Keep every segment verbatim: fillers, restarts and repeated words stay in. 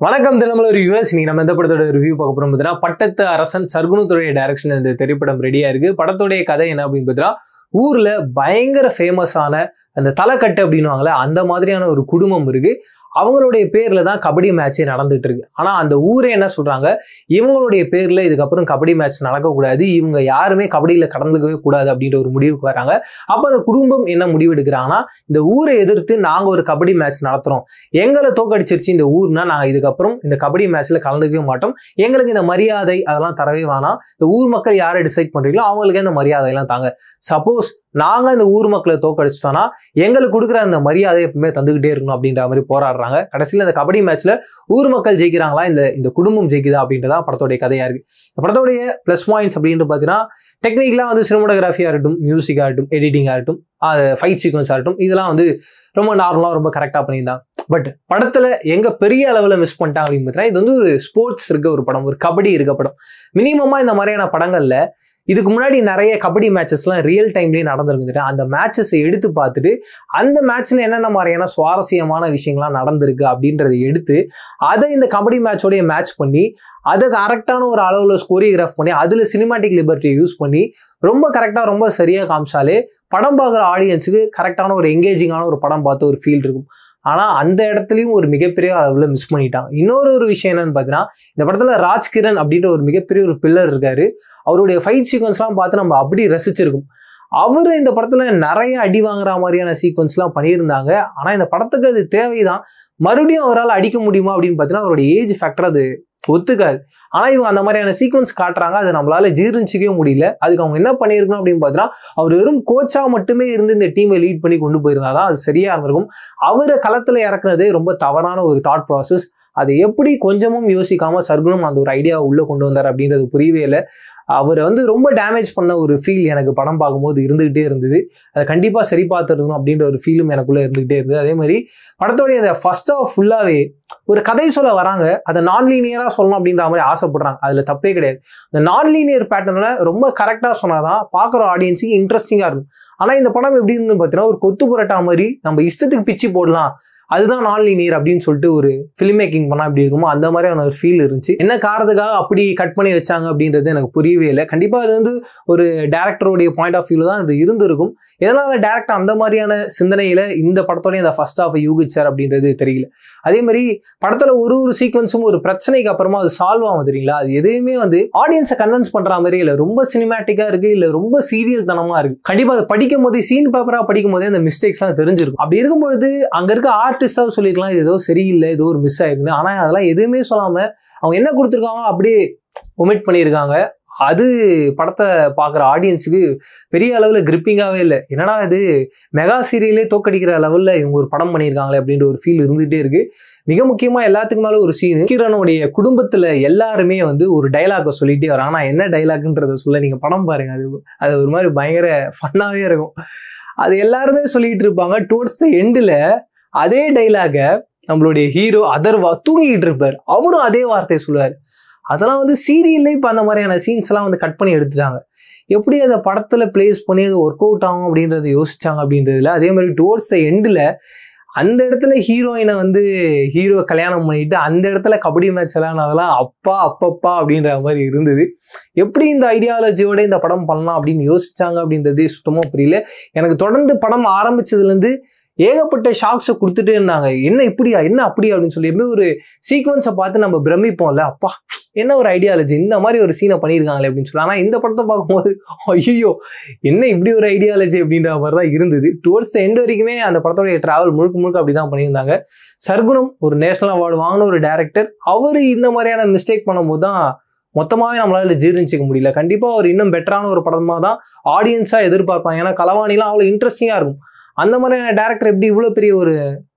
வணக்கம் தினமலர் ரிவ்யூஸ். நீங்க நம்ம எந்த படத்தோட ரிவ்யூ பார்க்க போறோம் பார்த்தீங்கன்னா, பட்டத்து அரசன் சர்க்குணத்துடைய டைரக்ஷன் இந்த திரைப்படம் ரெடியா இருக்கு. படத்துடைய கதை என்ன அப்படின்னு பார்த்தீங்கன்னா, ஊர்ல பயங்கர ஃபேமஸான அந்த தலைக்கட்டு அப்படின்னுவாங்கல்ல, அந்த மாதிரியான ஒரு குடும்பம் இருக்கு. அவங்களுடைய பேர்ல தான் கபடி மேட்சே நடந்துட்டு இருக்கு. ஆனா அந்த ஊரே என்ன சொல்றாங்க, இவங்களுடைய பேர்ல இதுக்கப்புறம் கபடி மேட்ச் நடக்கக்கூடாது, இவங்க யாருமே கபடியில கலந்துக்கவே கூடாது அப்படின்ற ஒரு முடிவுக்கு வராங்க. அப்ப அந்த குடும்பம் என்ன முடிவு எடுக்கிறாங்கன்னா, இந்த ஊரை எதிர்த்து நாங்க ஒரு கபடி மேட்ச் நடத்துறோம், எங்களை தோக்கடிச்சிருச்சு இந்த ஊர்னா நாங்க இதுக்கப்புறம் இந்த கபடி மேட்ச்ல கலந்துக்கவே மாட்டோம், எங்களுக்கு இந்த மரியாதை அதெல்லாம் தரவே வேணாம், இந்த ஊர் மக்கள் யாரை டிசைட் பண்றீங்களோ அவங்களுக்கே இந்த மரியாதை எல்லாம் தாங்க. சப்போஸ் நாங்க இந்த ஊர் மக்களை தோக்கடிச்சிட்டோம்னா எங்களுக்கு கொடுக்குற அந்த மரியாதை எப்பவுமே தந்துகிட்டே இருக்கணும் அப்படின்ற மாதிரி போராடுறாங்க. கடைசியில் இந்த கபடி மேட்ச்ல ஊர் மக்கள் ஜெயிக்கிறாங்களா, இந்த இந்த குடும்பம் ஜெயிக்குதா அப்படின்றதா படத்தோடைய கதையா இருக்கு. படத்தோடைய பிளஸ் பாயிண்ட்ஸ் அப்படின்ட்டு பார்த்தீங்கன்னா, டெக்னிக்கலா வந்து சினிமோட்டோகிராஃபியா இருக்கட்டும், மியூசிக்கா இருக்கட்டும், எடிட்டிங்கா இருக்கட்டும், அது ஃபைட் சீக்வன்ஸா இருக்கட்டும், இதெல்லாம் வந்து ரொம்ப நார்மலா ரொம்ப கரெக்டா பண்ணியிருந்தாங்க. பட் படத்துல எங்க பெரிய அளவில் மிஸ் பண்ணிட்டாங்க அப்படின்னு பார்த்தீங்கன்னா, இது வந்து ஒரு ஸ்போர்ட்ஸ் இருக்க ஒரு படம், ஒரு கபடி இருக்க படம். மினிமமா இந்த மாதிரியான படங்கள்ல இதுக்கு முன்னாடி நிறைய கபடி மேட்சஸ்லாம் ரியல் டைம்லேயே நடந்திருக்கு. அந்த மேட்சஸை எடுத்து பார்த்துட்டு அந்த மேட்ச்ல என்னென்ன மாதிரியான சுவாரஸ்யமான விஷயங்கள்லாம் நடந்திருக்கு அப்படின்றத எடுத்து அதை இந்த கபடி மேட்சோடைய மேட்ச் பண்ணி அதை கரெக்டான ஒரு அளவில் கோரியோகிராஃப் பண்ணி அதில் சினிமாட்டிக் லிபர்ட்டியை யூஸ் பண்ணி ரொம்ப கரெக்டாக ரொம்ப சரியாக காமிச்சாலே படம் பார்க்குற ஆடியன்ஸுக்கு கரெக்டான ஒரு எங்கேஜிங்கான ஒரு படம் பார்த்து ஒரு ஃபீல் இருக்கும். ஆனால் அந்த இடத்துலையும் ஒரு மிகப்பெரிய அளவில் மிஸ் பண்ணிட்டாங்க. இன்னொரு ஒரு விஷயம் என்னன்னு பார்த்தீங்கன்னா, இந்த படத்தில் ராஜ்கிரன் அப்படின்ற ஒரு மிகப்பெரிய ஒரு பில்லர் இருக்காரு. அவருடைய ஃபைட் சீக்வன்ஸ்லாம் பார்த்து நம்ம அப்படி ரசிச்சிருக்கும். அவர் இந்த படத்தில் நிறைய அடி வாங்குற மாதிரியான சீக்வன்ஸ்லாம் பண்ணியிருந்தாங்க. ஆனால் இந்த படத்துக்கு அது தேவைதான். மறுபடியும் அவரால் அடிக்க முடியுமா அப்படின்னு பார்த்தீங்கன்னா, அவருடைய ஏஜ் ஃபேக்டர் அது ஒத்துக்காது. ஆனா இவங்க அந்த மாதிரியான சீக்வன்ஸ் காட்டுறாங்க, அது நம்மளால ஜீர்ணிச்சிக்கவே முடியல. அதுக்கு அவங்க என்ன பண்ணியிருக்கணும் அப்படின்னு பார்த்தீங்கன்னா, அவர் வெறும் கோச்சா மட்டுமே இருந்து இந்த டீமை லீட் பண்ணி கொண்டு போயிருந்தாதான் அது சரியா இருந்திருக்கும். அவரை களத்துல இறக்குனதே ரொம்ப தவறான ஒரு தாட் ப்ராசஸ். அதை எப்படி கொஞ்சமும் யோசிக்காம சர்க்குணம் அந்த ஒரு ஐடியாவை உள்ள கொண்டு வந்தார் அப்படின்றது புரியவே இல்லை. அவரை வந்து ரொம்ப டேமேஜ் பண்ண ஒரு ஃபீல் எனக்கு படம் பார்க்கும்போது இருந்துகிட்டே இருந்தது. அதை கண்டிப்பாக சரி பார்த்துருக்கணும் அப்படின்ற ஒரு ஃபீலும் எனக்குள்ளே இருந்துகிட்டே இருந்தது. அதே மாதிரி படத்தோடைய அந்த ஃபர்ஸ்ட் ஆஃப் ஃபுல்லாகவே ஒரு கதை சொல்ல வராங்க, அதை நான் லீனியராக சொல்லணும் அப்படின்ற மாதிரி ஆசைப்படுறாங்க. அதில் தப்பே கிடையாது. அந்த நான் லீனியர் பேட்டர்னில் ரொம்ப கரெக்டாக சொன்னாதான் பார்க்குற ஆடியன்ஸுக்கு இன்ட்ரெஸ்டிங்காக இருக்கும். ஆனால் இந்த படம் எப்படி இருந்து பார்த்தீங்கன்னா, ஒரு கொத்து புரட்டா மாதிரி நம்ம இஷ்டத்துக்கு பிச்சு போடலாம், அதுதான் நான் லீனியர் அப்படின்னு சொல்லிட்டு ஒரு ஃபிலிம் மேக்கிங் பண்ணா எப்படி இருக்குமோ அந்த மாதிரியான ஒரு ஃபீல் இருந்துச்சு. என்ன காரணத்துக்காக அப்படி கட் பண்ணி வச்சாங்க அப்படின்றது எனக்கு புரியவே இல்லை. கண்டிப்பாக அது வந்து ஒரு டேரக்டருடைய பாயிண்ட் ஆஃப் வியூல தான் அது இருந்திருக்கும். எதனால டேரக்டர் அந்த மாதிரியான சிந்தனையில இந்த படத்தோடைய அந்த ஃபர்ஸ்ட் ஆஃப் யூகிச்சார் அப்படின்றது தெரியல. அதே மாதிரி படத்துல ஒரு ஒரு சீக்வன்ஸும் ஒரு பிரச்சனைக்கு அப்புறமா அது சால்வ் ஆகும் தெரியுங்களா, அது எதையுமே வந்து ஆடியன்ஸை கன்வின்ஸ் பண்ற மாதிரி இல்லை. ரொம்ப சினிமேட்டிக்கா இருக்கு, இல்லை ரொம்ப சீரியல் தனமா இருக்கு. கண்டிப்பா அதை படிக்கும் போதே சீன் பேப்பரா படிக்கும் போதே அந்த மிஸ்டேக்ஸ் எல்லாம் தெரிஞ்சிருக்கும். அப்படி இருக்கும்பொழுது அங்க இருக்க ஆர்டிஸ்டா சொல்லிருக்கலாம், இது ஏதோ சரியில்லை, ஏதோ ஒரு மிஸ் ஆயிருக்கு. ஆனா அதெல்லாம் எதுவுமே சொல்லாம அவங்க என்ன கொடுத்துருக்காங்க அப்படியே ஒமிட் பண்ணியிருக்காங்க. அது படத்தை பார்க்குற ஆடியன்ஸுக்கு பெரிய அளவில் கிரிப்பிங்காகவே இல்லை. என்னடா இது மெகா சீரியலே தோக்கடிக்கிற லெவலில் இவங்க ஒரு படம் பண்ணியிருக்காங்களே அப்படின்ற ஒரு ஃபீல் இருந்துகிட்டே இருக்கு. மிக முக்கியமாக எல்லாத்துக்கு மேலே ஒரு சீன், கிரனுடைய குடும்பத்தில் எல்லாருமே வந்து ஒரு டைலாகை சொல்லிகிட்டே வராங்க. ஆனால் என்ன டைலாக்ன்றதை சொல்ல நீங்கள் படம் பாருங்க, அது அது ஒரு மாதிரி பயங்கர ஃபன்னாகவே இருக்கும். அது எல்லாருமே சொல்லிகிட்டு இருப்பாங்க. டுவர்ட்ஸ் த எண்டில் அதே டைலாக நம்மளுடைய ஹீரோ அதர்வா தூங்கிட்டு இருப்பார், அவரும் அதே வார்த்தையை சொல்லுவார். அதெல்லாம் வந்து சீரியல்ல இப்போ அந்த மாதிரியான சீன்ஸ் எல்லாம் வந்து கட் பண்ணி எடுத்துட்டாங்க. எப்படி அதை படத்துல பிளேஸ் பண்ணி அது ஒர்க் அவுட் ஆகும் அப்படின்றத யோசிச்சாங்க அப்படின்றதுல. அதே மாதிரி டுவர்ட்ஸ் த எண்டில் அந்த இடத்துல ஹீரோயினை வந்து ஹீரோ கல்யாணம் பண்ணிட்டு அந்த இடத்துல கபடி மேட்ச் விளையாடுனதெல்லாம் அப்பா அப்பப்பா அப்படின்ற மாதிரி இருந்தது. எப்படி இந்த ஐடியாலஜியோட இந்த படம் பண்ணலாம் அப்படின்னு யோசிச்சாங்க அப்படின்றதே சுத்தமாக புரியல எனக்கு. தொடர்ந்து படம் ஆரம்பிச்சதுலேருந்து ஏகப்பட்ட ஷாக்ஸை கொடுத்துட்டே இருந்தாங்க. என்ன இப்படியா, என்ன அப்படியா அப்படின்னு சொல்லி எப்படி ஒரு சீக்வன்ஸை பார்த்து நம்ம பிரமிப்போம்ல, அப்பா என்ன ஒரு ஐடியாலஜி, இந்த மாதிரி ஒரு சீனை பண்ணியிருக்காங்களே அப்படின்னு சொல்லி. ஆனால் இந்த படத்தை பார்க்கும்போது ஐயோ என்ன இப்படி ஒரு ஐடியாலஜி அப்படின்ற மாதிரி தான் இருந்தது. டுவர்ட்ஸ் த எண்ட் வரைக்குமே அந்த படத்தோடைய டிராவல் முழுக்க முழுக்க அப்படி தான் பண்ணியிருந்தாங்க. சர்க்குணம் ஒரு நேஷனல் அவார்டு வாங்கின ஒரு டேரக்டர், அவர் இந்த மாதிரியான மிஸ்டேக் பண்ணும்போது தான் மொத்தமாகவே நம்மளால ஜீர்ணிச்சிக்க முடியல. கண்டிப்பாக அவர் இன்னும் பெட்டரான ஒரு படமாக தான் ஆடியன்ஸாக எதிர்பார்ப்பாங்க. ஏன்னா கலவாணிலாம் அவ்வளோ இன்ட்ரெஸ்டிங்காக இருக்கும். அந்த மாதிரியான டேரக்டர் எப்படி இவ்வளோ பெரிய ஒரு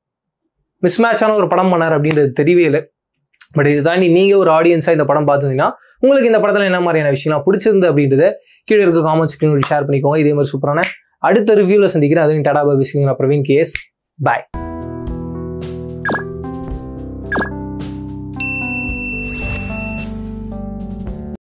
மிஸ்மேட்சான ஒரு படம் பண்ணார் அப்படின்றது தெரியவே இல்லை. பட் இது தாண்டி நீங்கள் ஒரு ஆடியன்ஸாக இந்த படம் பார்த்துருந்தீங்கன்னா உங்களுக்கு இந்த படத்தில் என்ன மாதிரியான விஷயம்லாம் பிடிச்சிருந்து அப்படின்றத கீழே இருக்க காமெண்ட் செக்ஷனில் ஷேர் பண்ணிக்கோங்க. இதே மாதிரி சூப்பரான அடுத்த ரிவ்யூவில் சந்திக்கிறேன். அதுவும் டாடா பை விசிங் பிரவீன் கேஸ். பாய்.